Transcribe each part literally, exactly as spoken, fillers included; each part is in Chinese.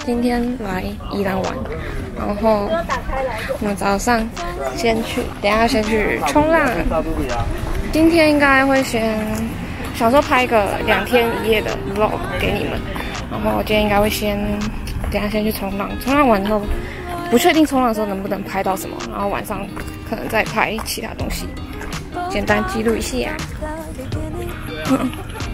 今天来宜兰玩，然后我们早上先去，等一下先去冲浪。今天应该会先想说拍个两天一夜的 vlog 给你们，然后今天应该会先等一下先去冲浪，冲浪完之后不确定冲浪的时候能不能拍到什么，然后晚上可能再拍其他东西，简单记录一下。嗯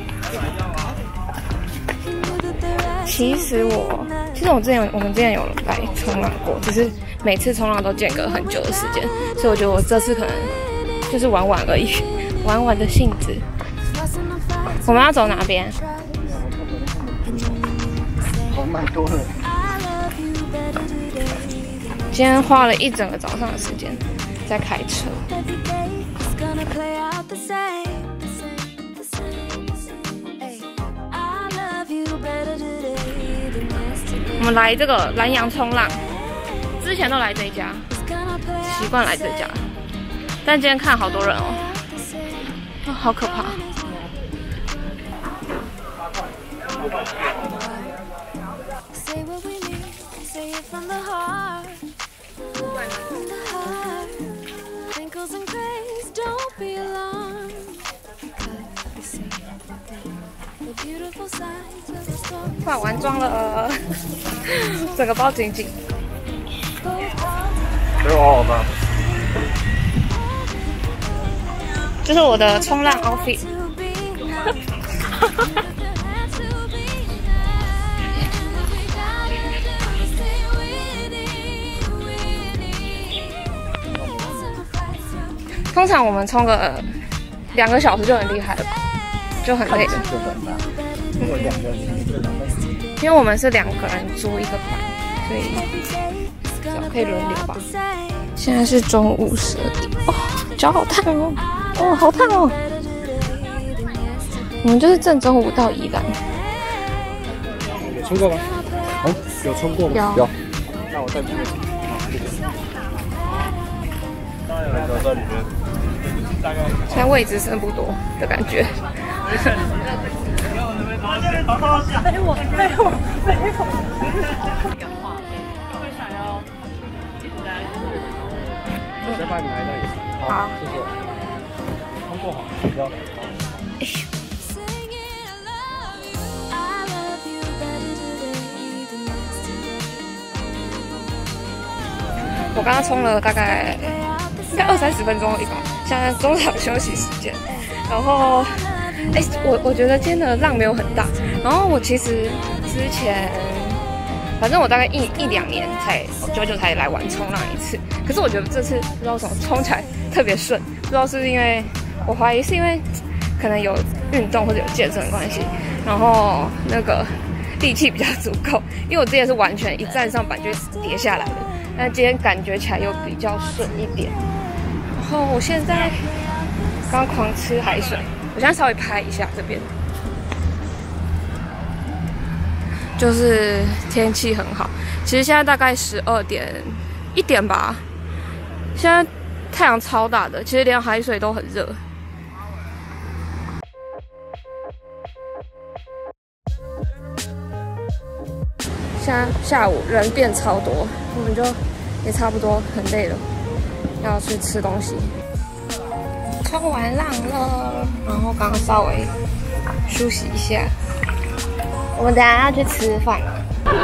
其实我，其实我之前我们之前有来冲浪过，只是每次冲浪都间隔很久的时间，所以我觉得我这次可能就是玩玩而已，玩玩的性质。我们要走哪边？ 好蛮多的。 今天花了一整个早上的时间在开车。我们来这个南洋冲浪，之前都来这一家，习惯来这家，但今天看好多人哦，哦好可怕。化完妆了，整个包紧紧。 给我好吧。 这是我的冲浪 outfit。通常我们冲个两个小时就很厉害了吧，就很累了。 因为两个人， 因为我们是两个人租一个板，所以可以轮流吧。现在是中午十二点，哦，脚好烫哦，哦，好烫哦。我们就是正中午到宜兰。 有冲过吗？哦，有冲过吗？ 有。 有。那我再去。留在里面。 现在位置剩不多的感觉。 没我没有没有。会想要一直在。 我先把你埋在里面。 好， 谢谢。通过好，不要。 我刚刚冲了大概应该二三十分钟而已吧，现在中场休息时间。然后，哎、欸，我我觉得今天的浪没有很大。然后我其实之前，反正我大概一一两年才久久才来玩冲浪一次。可是我觉得这次不知道为什么冲起来特别顺，不知道是不是因为我怀疑是因为可能有运动或者有健身的关系，然后那个力气比较足够。因为我之前是完全一站上板就跌下来的。但今天感觉起来又比较顺一点，然后我现在刚狂吃海水，我现在稍微拍一下这边，就是天气很好。其实现在大概十二点一点吧，现在太阳超大的，其实连海水都很热。现在下午人变超多，我们就也差不多很累了，要去吃东西。冲完浪了，然后刚刚稍微梳洗一下。我们等一下要去吃饭了。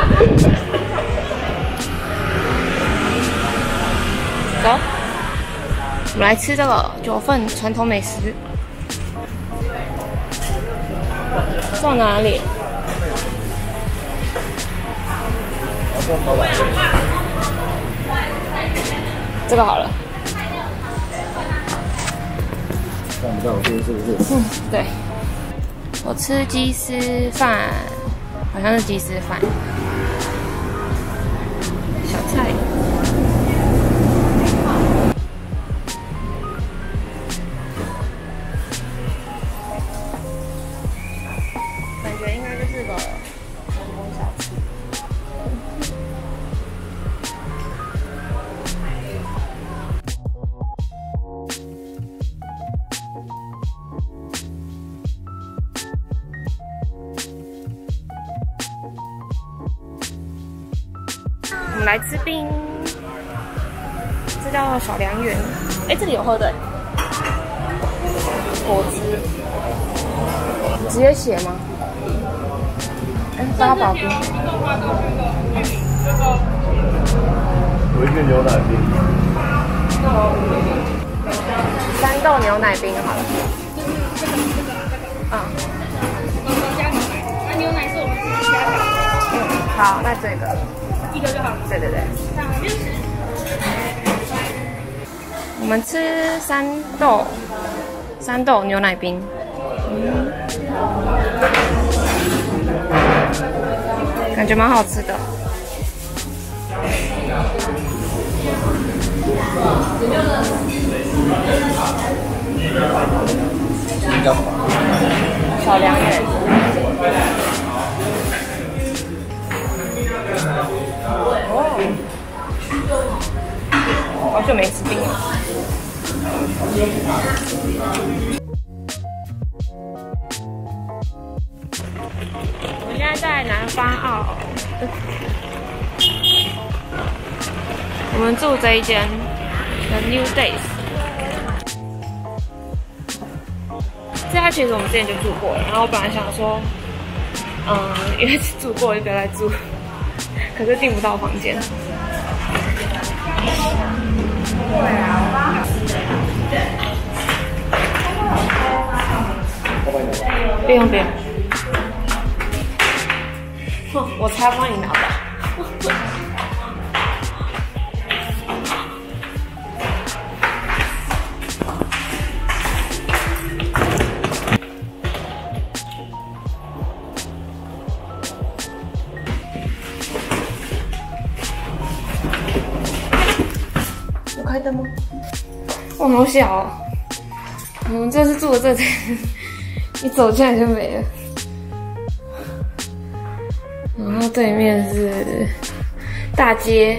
走，我们来吃这个九份传统美食。到哪里？这个好了。 看不到这是不是？ 嗯，对。我吃鸡丝饭，好像是鸡丝饭。小菜。感觉应该就是个成功小吃。 们来吃冰，这叫小良缘。哎，这里有喝的果汁，直接写吗？哎，八宝冰。 回去牛奶冰。 三豆牛奶冰好了。嗯。加牛奶，那牛奶是我们自己加的。嗯，好，那这个一个就好了。对对对。我们吃三豆，三豆牛奶冰。嗯，感觉蛮好吃的。小良缘。哦，好久没吃冰了。我们现在在南方澳，我们住这一间 The New Days。这家其实我们之前就住过了，然后我本来想说，嗯，因为住过就不要再住，可是订不到房间。不用不用，哼，我才帮你拿吧。有开灯吗？哇，好小哦！我们这次住的这间。一走进来就没了，然后对面是大街，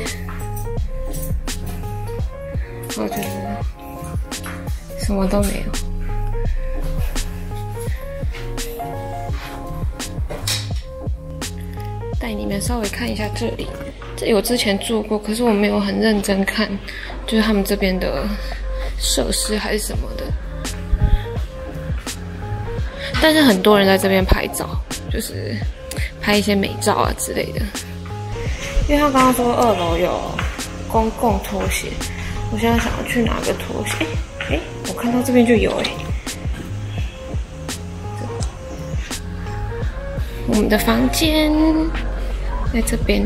我觉得什么都没有。带你们稍微看一下这里，这里我之前住过，可是我没有很认真看，就是他们这边的设施还是什么的。但是很多人在这边拍照，就是拍一些美照啊之类的。因为他刚刚说二楼有公共拖鞋，我现在想要去拿个拖鞋。哎、欸欸，我看到这边就有哎、欸。我们的房间在这边。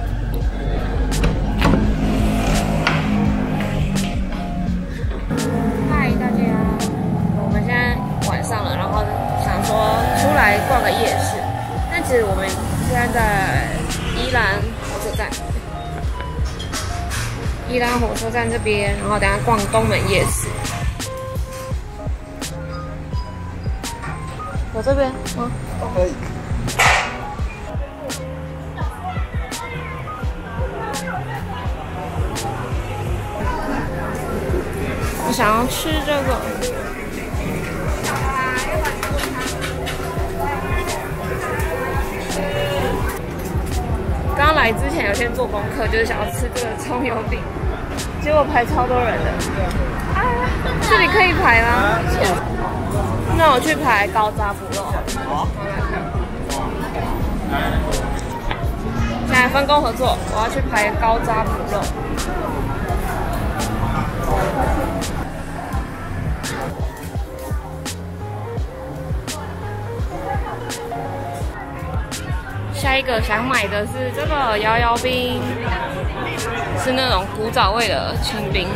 嗨，大家，我们现在晚上了，然后。想说出来逛个夜市，但其实我们现在在宜兰火车站，宜兰火车站这边，然后等下逛东门夜市。我这边吗？可以。我想要吃这个。刚来之前有先做功课，就是想要吃这个葱油饼，结果排超多人的。啊，这里可以排吗？那我去排高渣补肉。好，现在分工合作，我要去排高渣补肉。下一个想买的是这个摇摇冰，是那种古早味的清冰。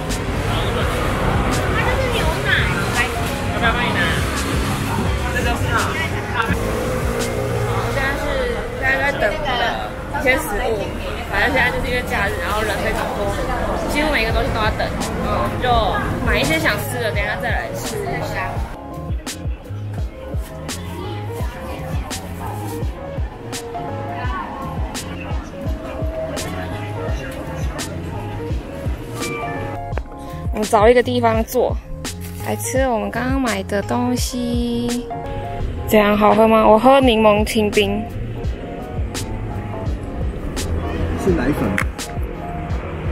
它就是牛奶，要不要帮你拿？这个是好。现在是现在在等一些食物，反正现在就是因为假日，然后人非常多，几乎每个东西都要等。嗯，我们就买一些想吃的，等一下再来吃一下。我们找一个地方坐，来吃我们刚刚买的东西。这样好喝吗？我喝柠檬清冰。 是奶粉。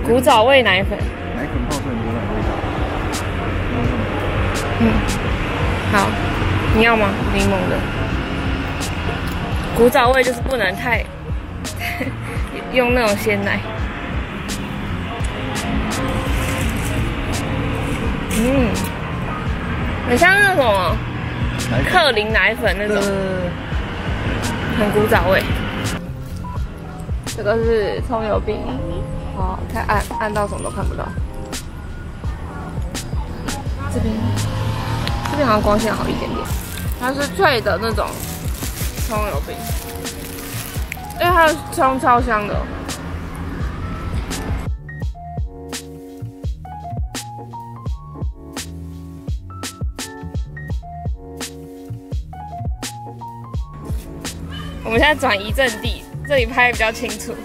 古早味奶粉。 奶粉泡出来牛奶味道。 嗯，好，你要吗？柠檬的。古早味就是不能太用那种鲜奶。嗯，很像那种克林奶粉那种，很古早味。这个是葱油饼，哦，太暗，暗到什么都看不到。这边，这边好像光线好一点点。它是脆的那种葱油饼，因为它的葱超香的。我们现在转移阵地，这里拍比较清楚。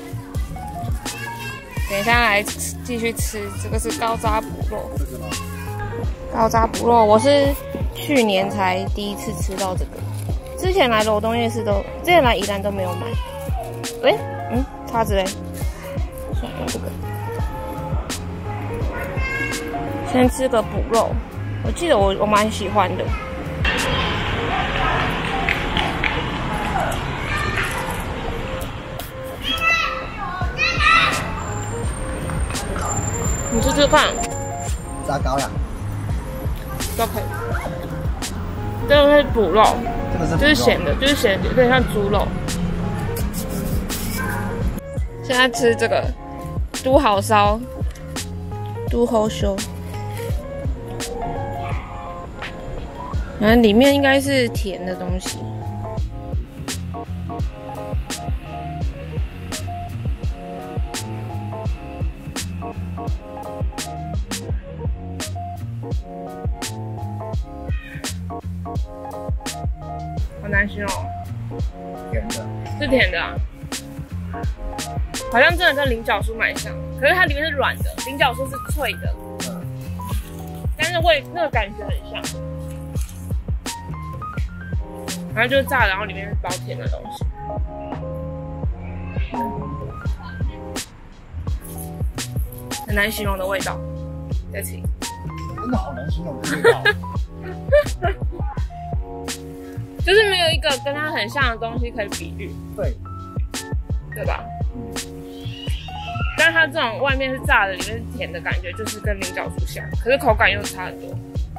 等一下来继续吃，这个是高渣补肉。高渣补肉，我是去年才第一次吃到这个，之前来罗东夜市都，之前来宜兰都没有买。喂、欸，嗯，叉子嘞，算了，用这个。先吃个补肉，我记得我我蛮喜欢的。你试试看， 炸高呀， 都可以。这个是补肉， 这个是就是咸的，就是咸的，有点像猪肉。现在吃这个都好烧，都好烧，然后里面应该是甜的东西。好难形容， 甜的， 是甜的啊，好像真的跟菱角酥蛮像，可是它里面是软的，菱角酥是脆的，嗯，但是味那个感觉很像，然后就是炸，然后里面是包甜的东西，很难形容的味道，再吃。 真的好难形容的味道。 就是没有一个跟它很像的东西可以比喻， 对， 对吧？嗯。但是它这种外面是炸的，里面是甜的感觉，就是跟菱角酥像，可是口感又差很多。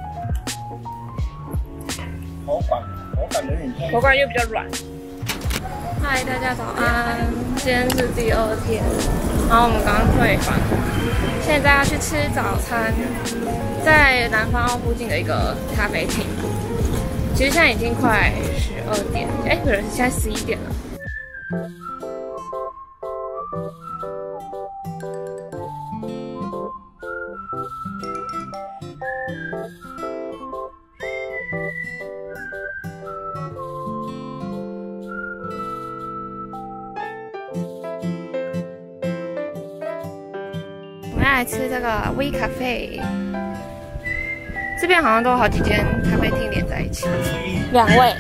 口感，口感有点像， 口感又比较软。嗨，大家早安，今天是第二天，然后我们刚刚退房，现在要去吃早餐，在南方澳附近的一个咖啡厅。其实现在已经快十二点，哎，不是，现在十一点了。我们要来吃这个 We Cafe。这边好像都有好几间咖啡厅连在一起。两位？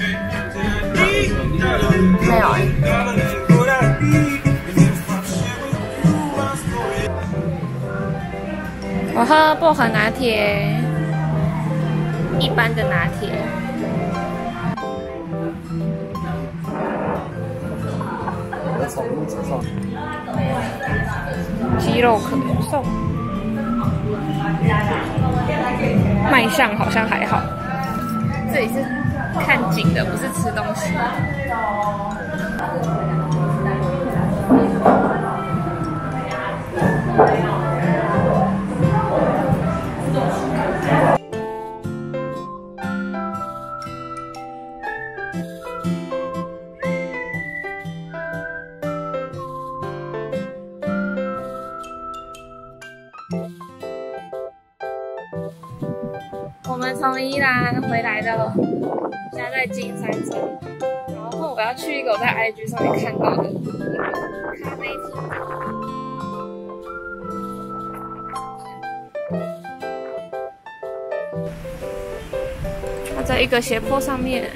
没有哎、欸。我喝薄荷拿铁，一般的拿铁。 宠物接受。 鸡肉可颂。卖相好像还好，这里是看景的，不是吃东西。我们从宜兰回来的，现在在金山镇，然后我要去一个我在 I G 上面看到的咖啡厅。它在一个斜坡上面。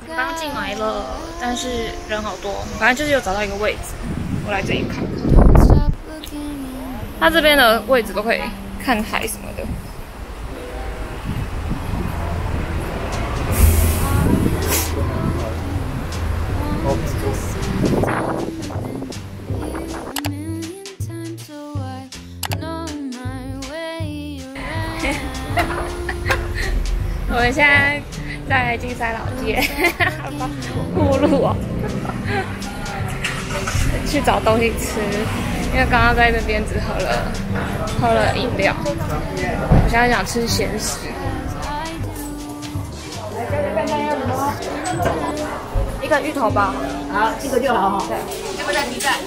刚刚进来了，但是人好多，反正就是有找到一个位置，我来这里看。它这边的位置都可以看海什么的。我们现在在金山老街，铺路哦，去找东西吃，因为刚刚在这边只喝了喝了饮料，我现在想吃咸食。一个芋头包， 好，这个就好哈。 对，要不要鸡蛋？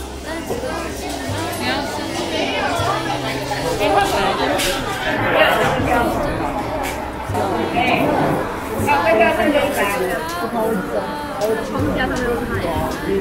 你要吃？没换本来就是。啊，那个那个一百，不偷走，他们家上面都是海。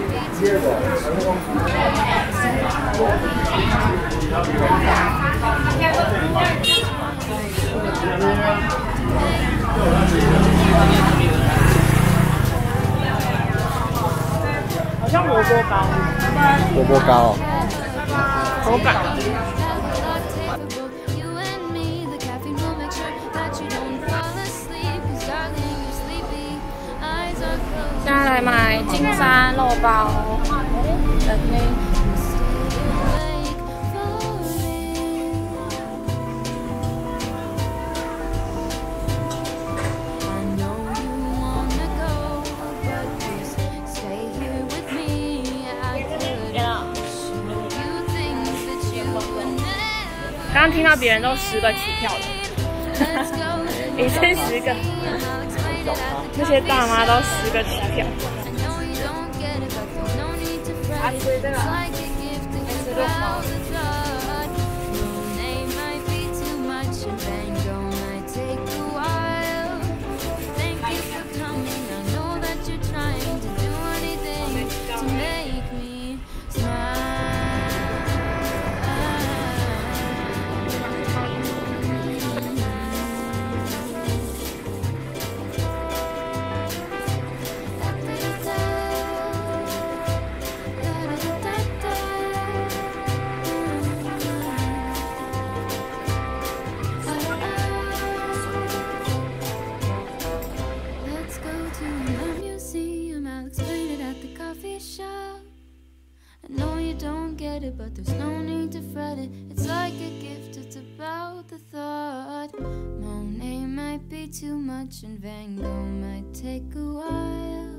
好像萝卜糕， 萝卜糕哦， 口感。现在来买金山肉包。刚刚听到别人都十个起跳的，你先十个，那些大妈都十个起跳。啊，你对这个，没吃过吗？But there's no need to fret it. It's like a gift, it's about the thought. Monet might be too much and Van Gogh might take a while.